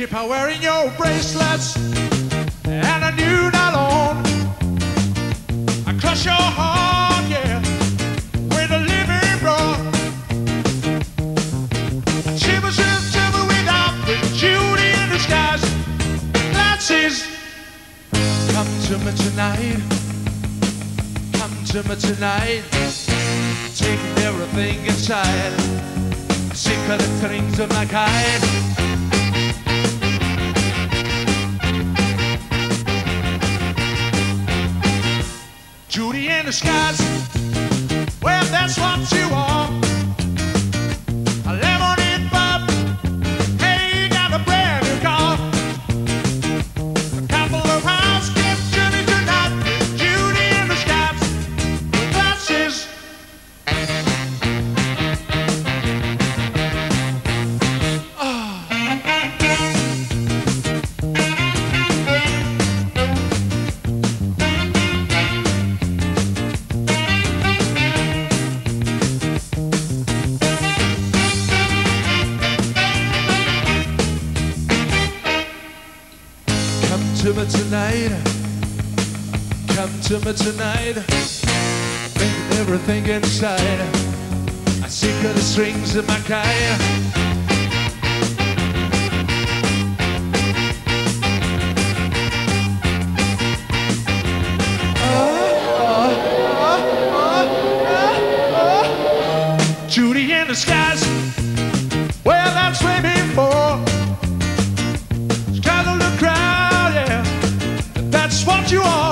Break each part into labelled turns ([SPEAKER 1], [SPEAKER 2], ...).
[SPEAKER 1] keep on wearing your bracelets, and I knew not on. I crush your heart, yeah, with a living rock. I shiver, shiver, shiver without with Judy in the skies. Glasses, come to me tonight. Come to me tonight. Take everything inside. Secret things of my kind. Judy in the skies, well, that's what you are. A lemonade pop, hey, you got a brand new car. A couple of house gifts, Judy tonight. Judy in the skies, with glasses. Come to me tonight, come to me tonight. Make everything inside. I secret the strings of my kind. Judy in the skies, well, that's way before. Straddle the crowd, yeah, that's what you are.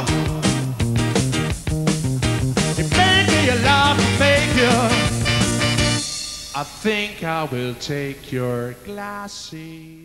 [SPEAKER 1] You make me laugh, you make you. I think I will take your glasses.